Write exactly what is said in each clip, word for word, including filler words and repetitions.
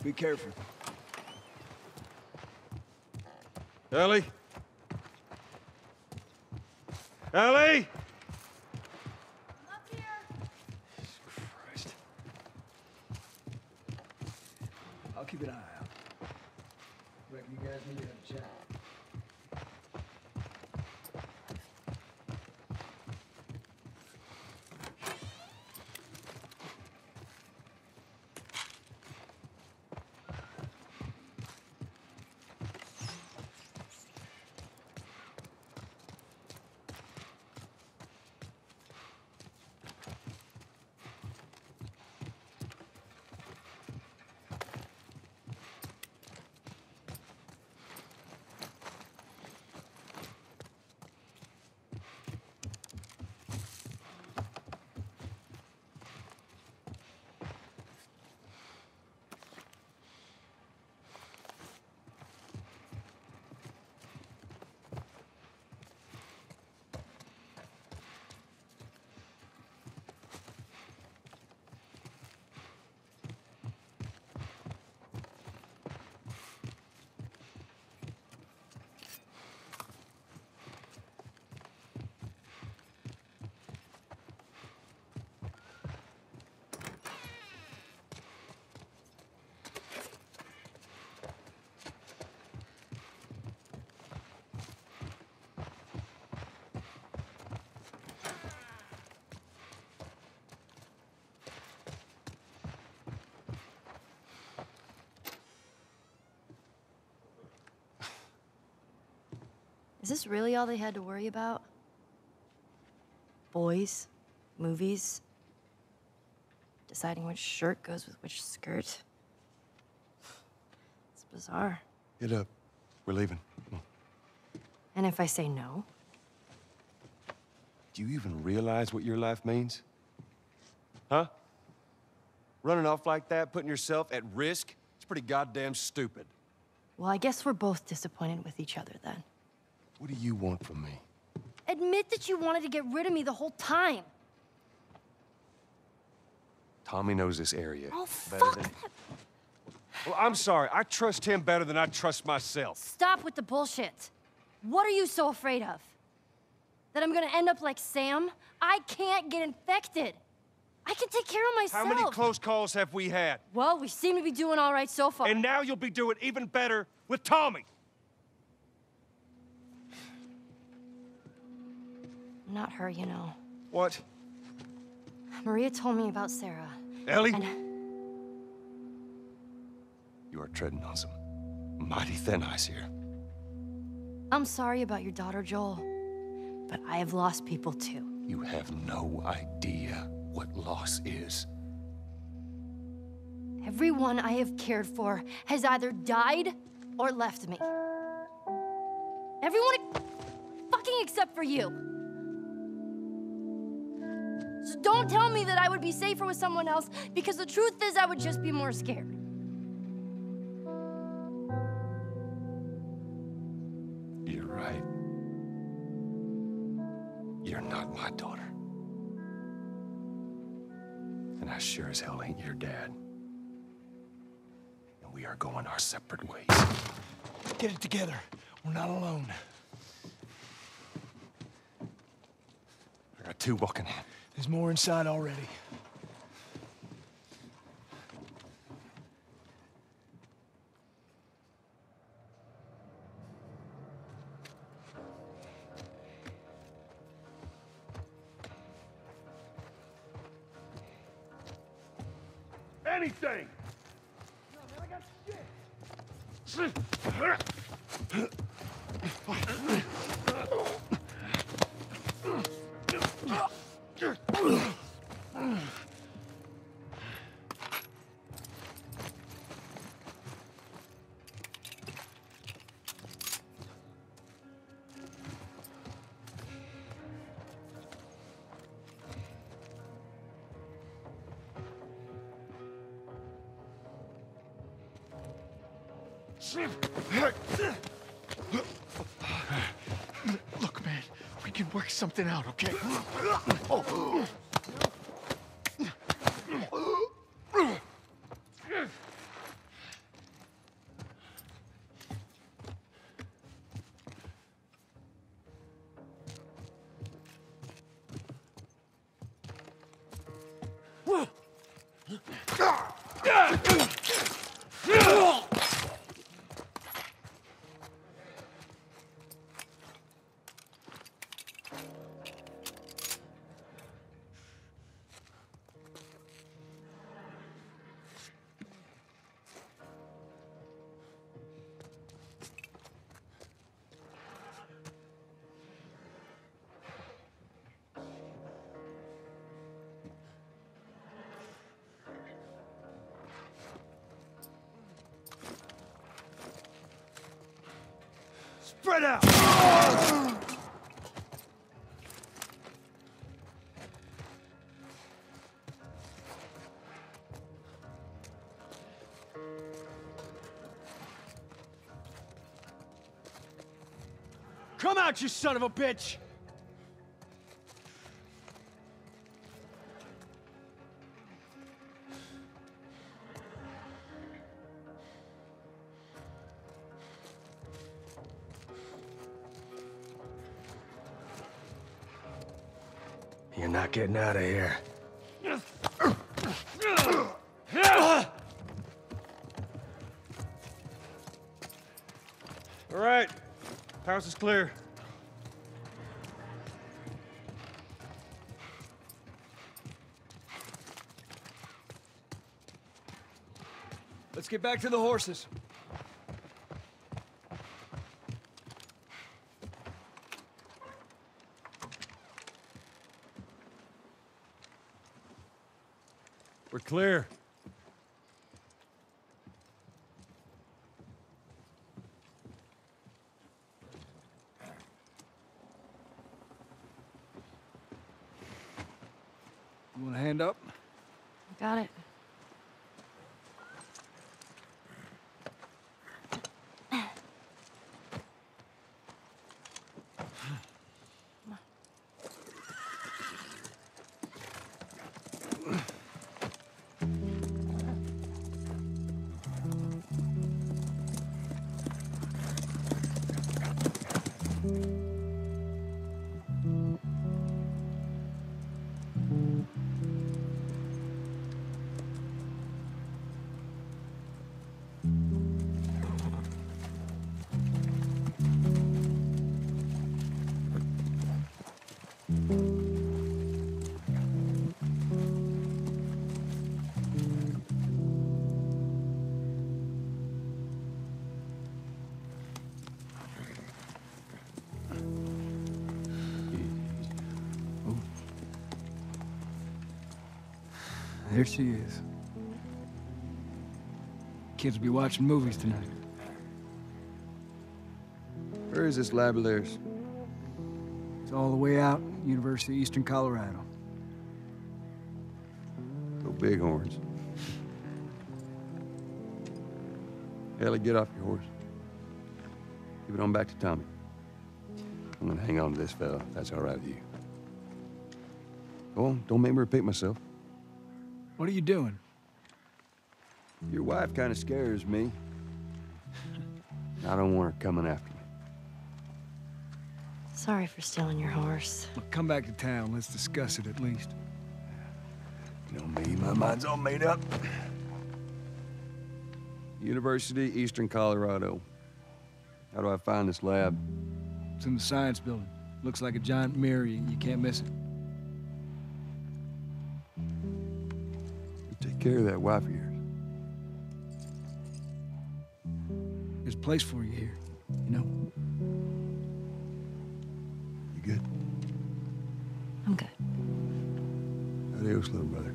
Be careful. Ellie? Ellie? I'm up here. Jesus Christ. I'll keep an eye out. Reckon you guys need to have a chat. Is this really all they had to worry about? Boys, movies, deciding which shirt goes with which skirt. It's bizarre. Get up. We're leaving. Come on. And if I say no? Do you even realize what your life means? Huh? Running off like that, putting yourself at risk, it's pretty goddamn stupid. Well, I guess we're both disappointed with each other then. What do you want from me? Admit that you wanted to get rid of me the whole time. Tommy knows this area. Oh, better fuck than... that. Well, I'm sorry. I trust him better than I trust myself. Stop with the bullshit. What are you so afraid of? That I'm gonna end up like Sam? I can't get infected. I can take care of myself. How many close calls have we had? Well, we seem to be doing all right so far. And now you'll be doing even better with Tommy. Not her, you know. What? Maria told me about Sarah. Ellie? And... You are treading on some mighty thin ice here. I'm sorry about your daughter, Joel. But I have lost people too. You have no idea what loss is. Everyone I have cared for has either died or left me. Everyone fucking except for you. So don't tell me that I would be safer with someone else, because the truth is I would just be more scared. You're right. You're not my daughter. And I sure as hell ain't your dad. And we are going our separate ways. Get it together. We're not alone. I got two walking in. There's more inside already. Anything! No, man, I got shit! Look, man, we can work something out, okay? Spread out! Come out, you son of a bitch! You're not getting out of here. All right, house is clear. Let's get back to the horses. We're clear. You want a hand up? Got it. There she is. Kids will be watching movies tonight. Where is this lab of theirs? It's all the way out, University of Eastern Colorado. Go Bighorns. Ellie, get off your horse. Give it on back to Tommy. I'm gonna hang on to this fella, if that's all right with you. Go on, don't make me repeat myself. What are you doing? Your wife kind of scares me. I don't want her coming after me. Sorry for stealing your horse. Look, come back to town. Let's discuss it at least. You know me, my mind's all made up. University, Eastern Colorado. How do I find this lab? It's in the science building. Looks like a giant mirror. You, you can't miss it. You take care of that wife of yours. There's a place for you here, you know? You good? I'm good. Adios, little brother.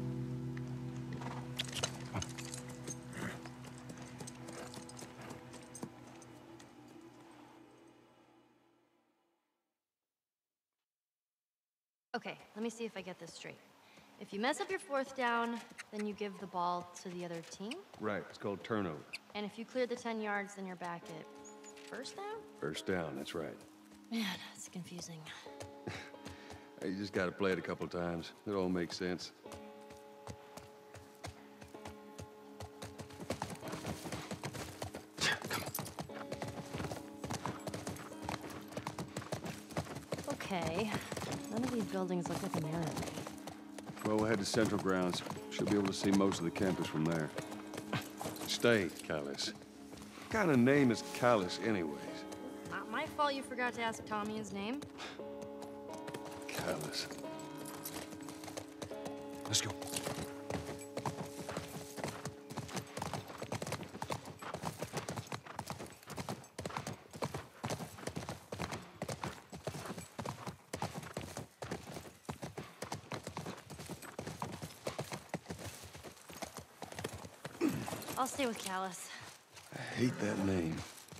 Okay, let me see if I get this straight. If you mess up your fourth down, then you give the ball to the other team? Right, it's called turnover. And if you clear the ten yards, then you're back at first down? First down, that's right. Man, it's confusing. You just gotta play it a couple times. It all makes sense. Okay, none of these buildings look like American. Well, we'll head to Central Grounds. Should be able to see most of the campus from there. Stay, Callus. What kind of name is Callus, anyways? Not my fault you forgot to ask Tommy his name. Callus. Let's go. I'll stay with Callus. I hate that name.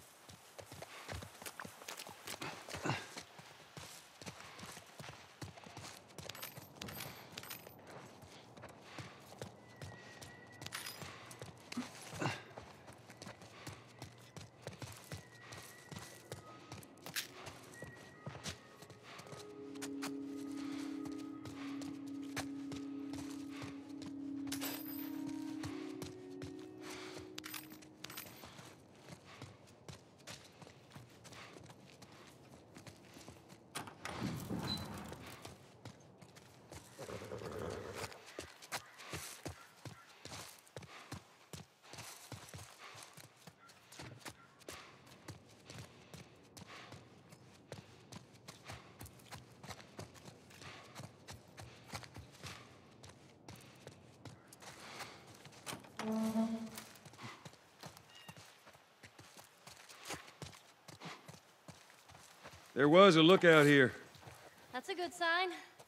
There was a lookout here. That's a good sign.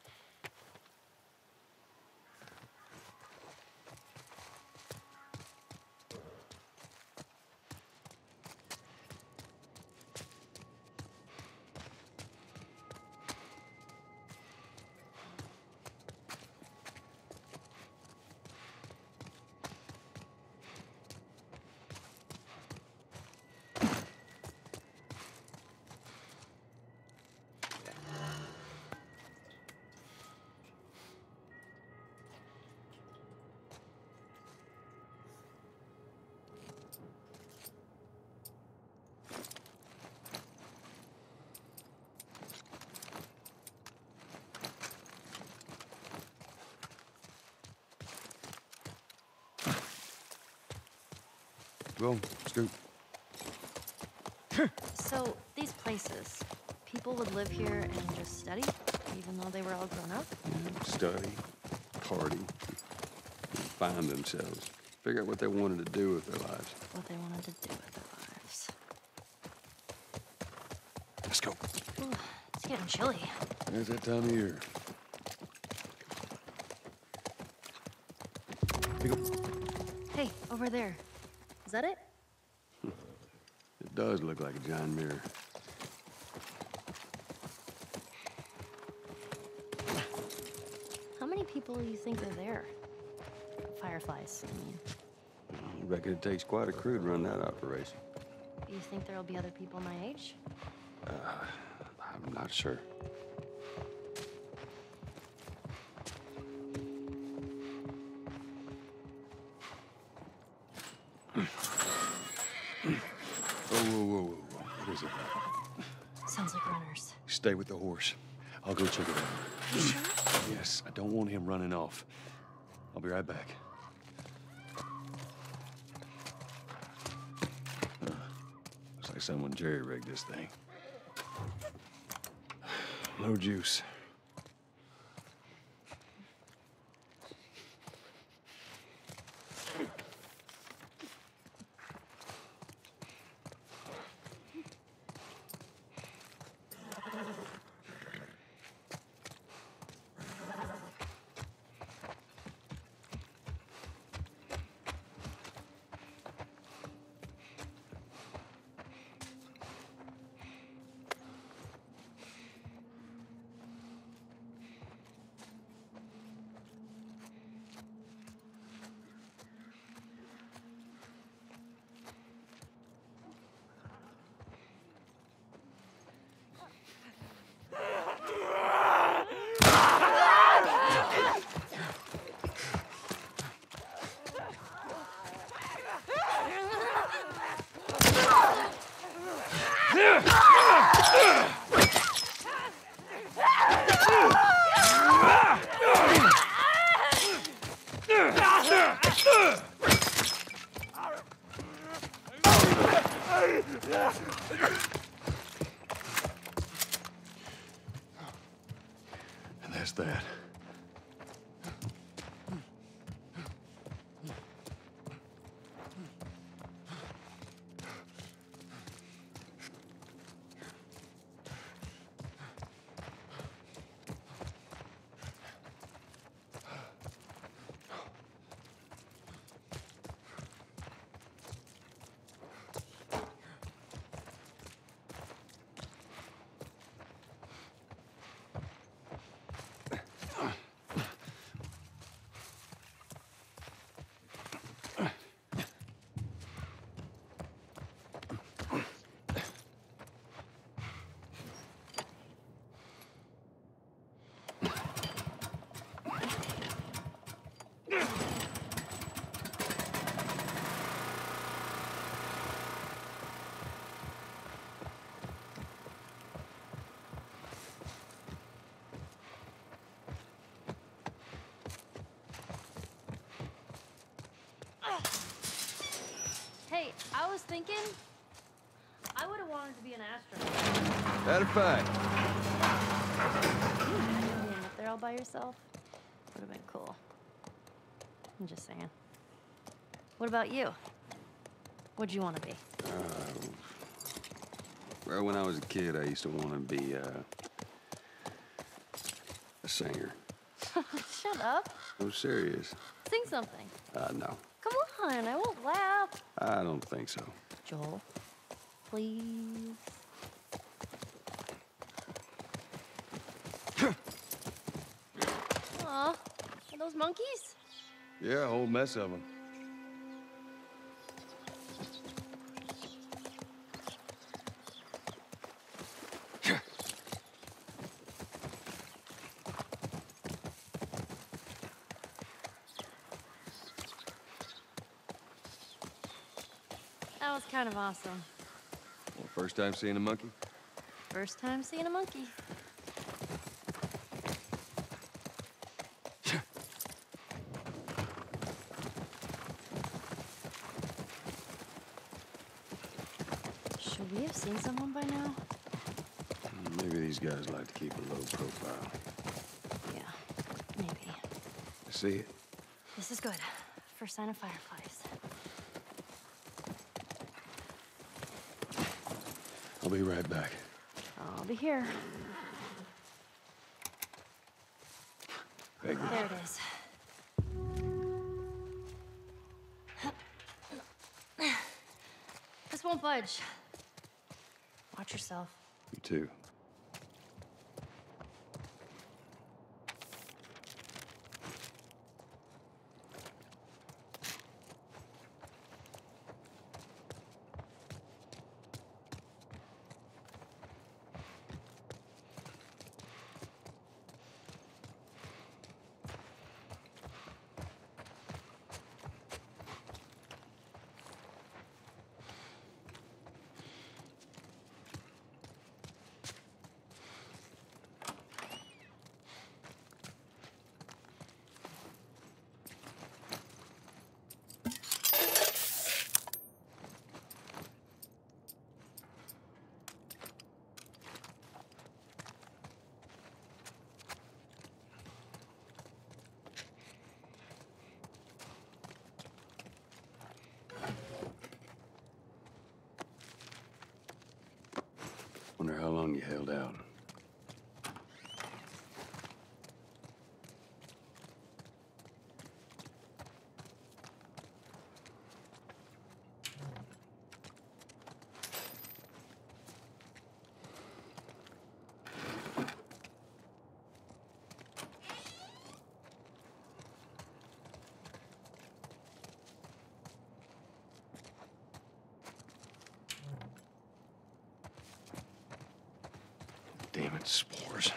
Go, scoot. So, these places, people would live here and just study, even though they were all grown up? Study, party, find themselves. Figure out what they wanted to do with their lives. What they wanted to do with their lives. Let's go. Ooh, it's getting chilly. There's that time of year. Here you go. Hey, over there. Is that it? It does look like a giant mirror. How many people do you think are there? Fireflies, I mean. I reckon it takes quite a crew to run that operation. Do you think there'll be other people my age? Uh, I'm not sure. Whoa, whoa, whoa, whoa, whoa. What is it? Sounds like runners. Stay with the horse. I'll go check it out. You sure? Yes, I don't want him running off. I'll be right back. Uh, looks like someone jerry-rigged this thing. No juice. And that's that. Hey, I was thinking, I would have wanted to be an astronaut. Matter of fact. Can you imagine being up there all by yourself? Would have been cool. I'm just saying. What about you? What'd you want to be? Uh, well, when I was a kid, I used to want to be uh, a singer. Shut up. I'm serious. Sing something. Uh, no. Come on, I won't laugh. I don't think so. Joel, please. Aw, are those monkeys? Yeah, a whole mess of them. That was kind of awesome. Well, first time seeing a monkey? First time seeing a monkey. Should we have seen someone by now? Maybe these guys like to keep a low profile. Yeah, maybe. I see it. This is good. First sign of fireflies. I'll be right back. I'll be here. Thank you. There it is. This won't budge. Watch yourself. You too. Wonder how long you held out. Damn it, spores.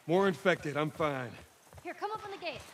More infected, I'm fine. Here, come open the gate.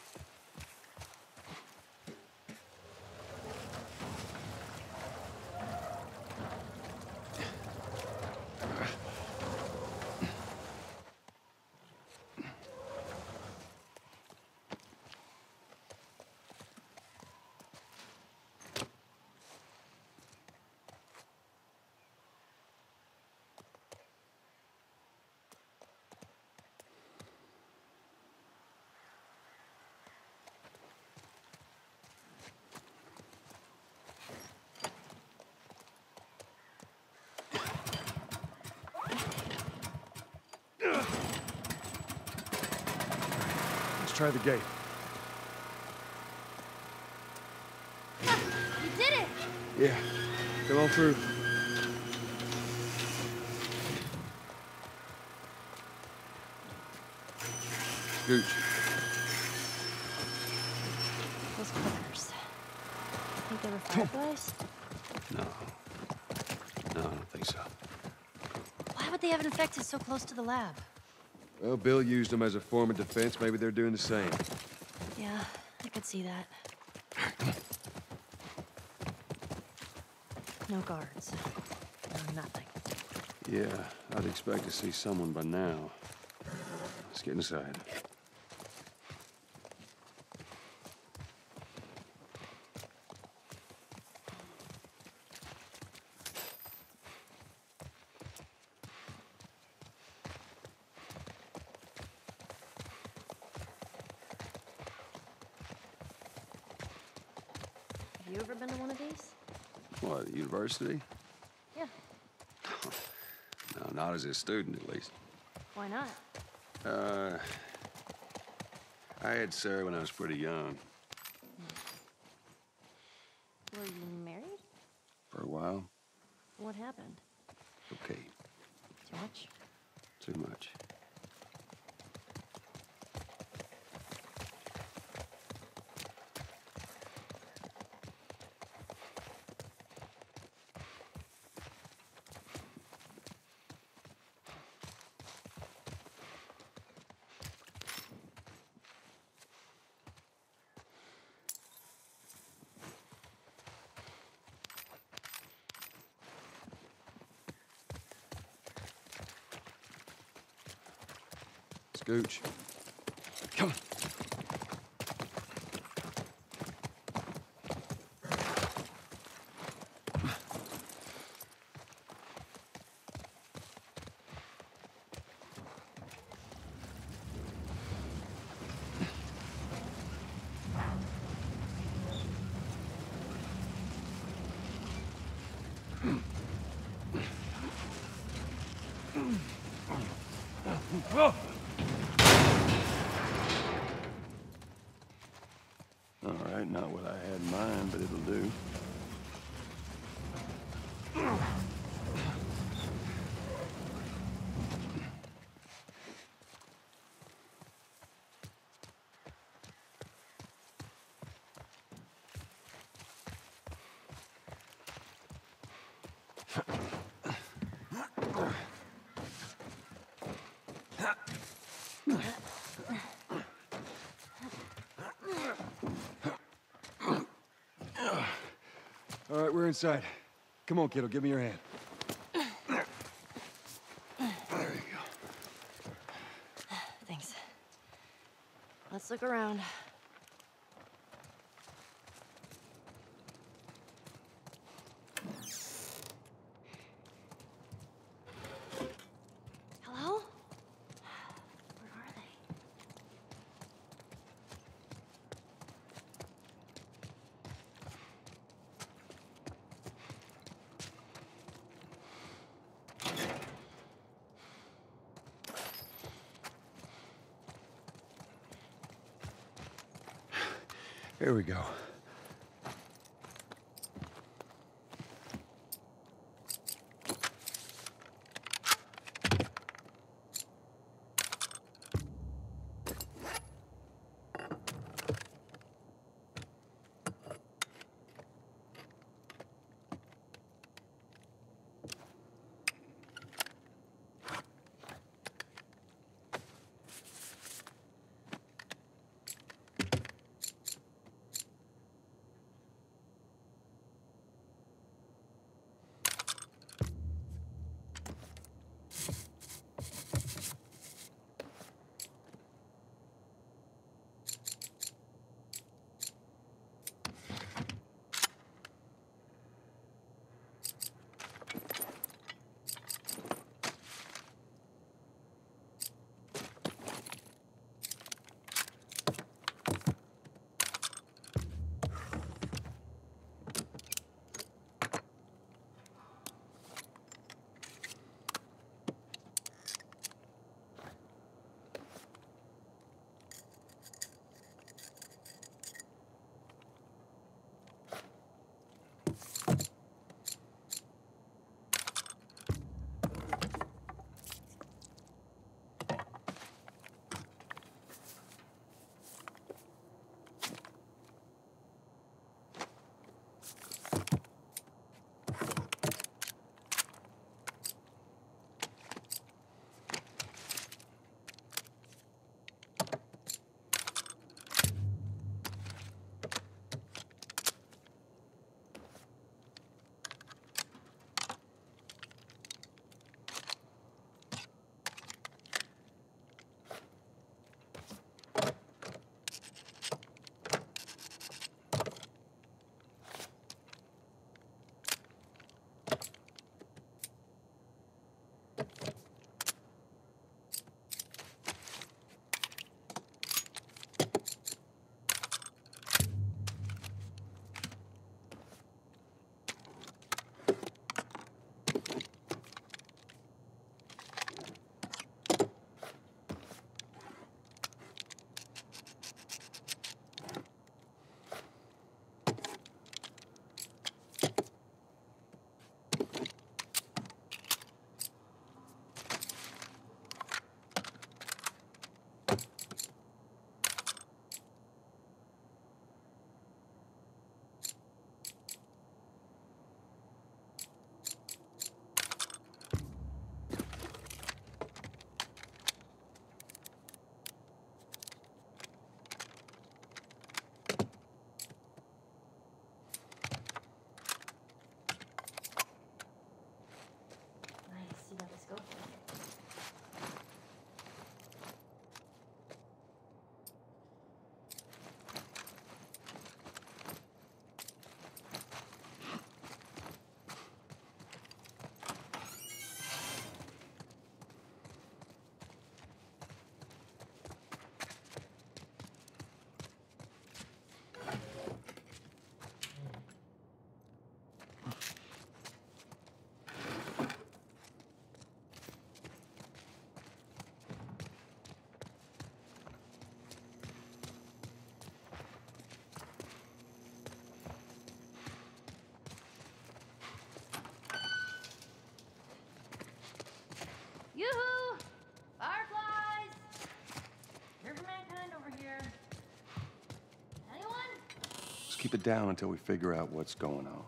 Let's try the gate. You did it! Yeah, come on through. Scooch. Those clickers. Think they were fireflies? No. No, I don't think so. Why would they have infected so close to the lab? Well, Bill used them as a form of defense. Maybe they're doing the same. Yeah, I could see that. No guards. No nothing. Yeah, I'd expect to see someone by now. Let's get inside. Have you ever been to one of these? What, university? Yeah. No, not as a student, at least. Why not? Uh, I had Sarah when I was pretty young. Were you married? For a while. What happened? Okay, Too much? too much. Scooch. Come on. Oh! All right, not what I had in mind, but it'll do. All right, we're inside. Come on, kiddo, give me your hand. There you go. Thanks. Let's look around. Hello? Where are they? Here we go. keep it down until we figure out what's going on.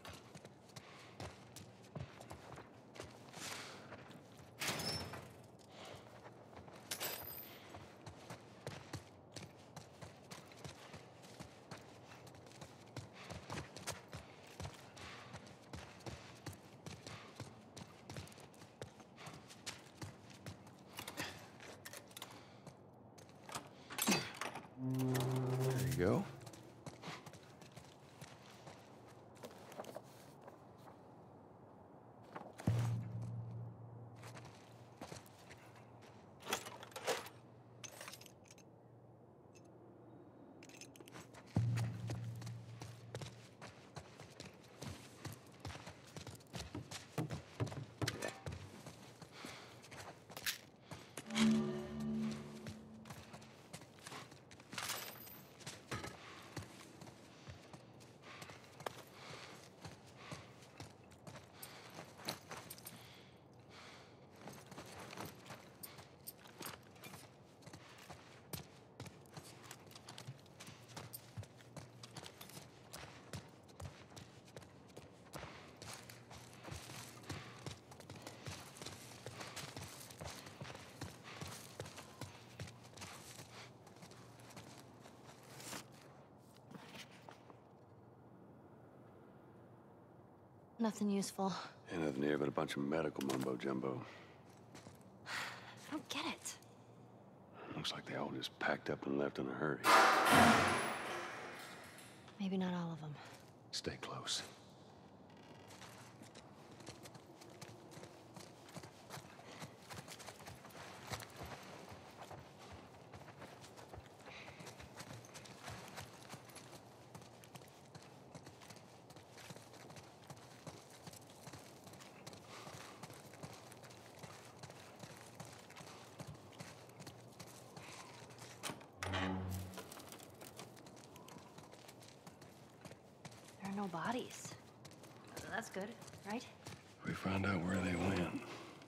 There you go. Nothing useful. Ain't nothing here but a bunch of medical mumbo jumbo. I don't get it. Looks like they all just packed up and left in a hurry. Maybe not all of them. Stay close. There are no bodies. That's good, right? We found out where they went.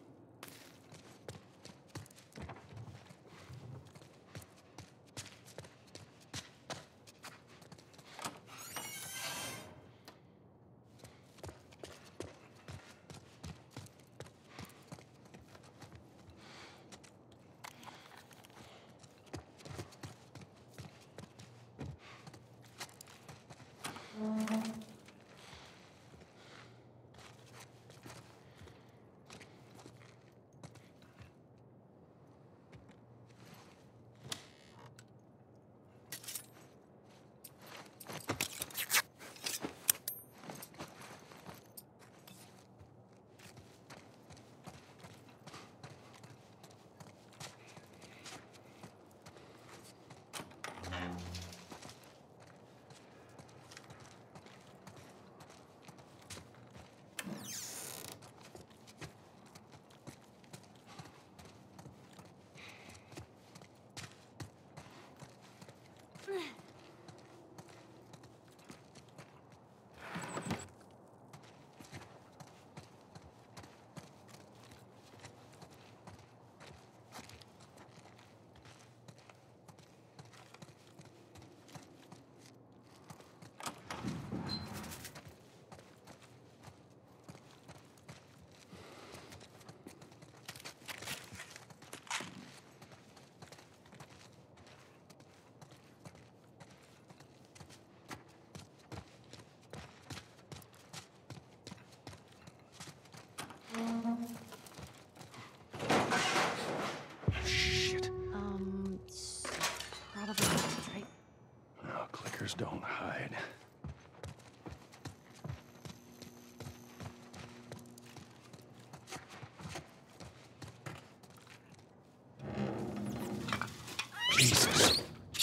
Shit. Um, s- probably not, right? No, clickers don't hide. Jesus.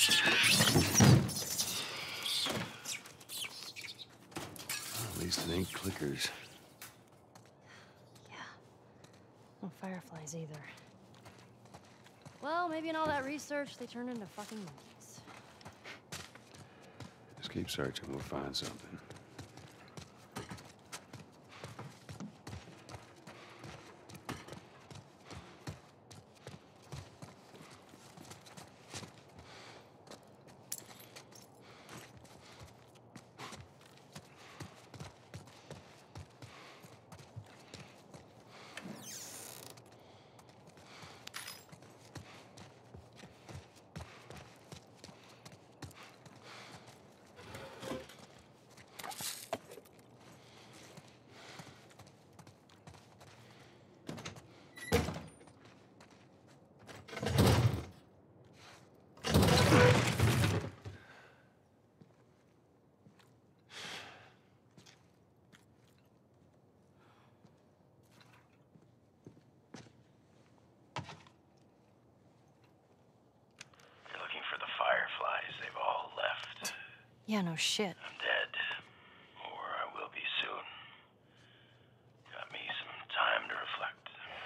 At least it ain't clickers. Yeah. No fireflies either. Well, maybe in all that research, they turned into fucking monkeys. Just keep searching, we'll find something. Yeah, no shit. I'm dead. Or I will be soon. Got me some time to reflect.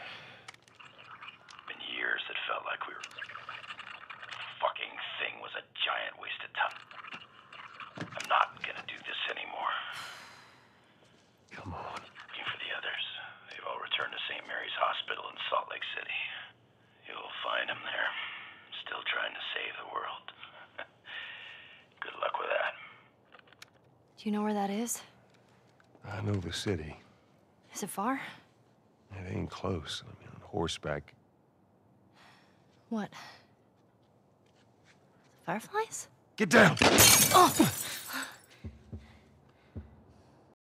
Been years that felt like we were... fucking thing was a giant waste of time. I'm not gonna do this anymore. Come on. Looking for the others. They've all returned to Saint Mary's Hospital in Salt Lake City. You'll find them there. Still trying to save the world. Good luck with that. Do you know where that is? I know the city. Is it far? It ain't close. I mean, on horseback. What? Fireflies? Get down! Oh!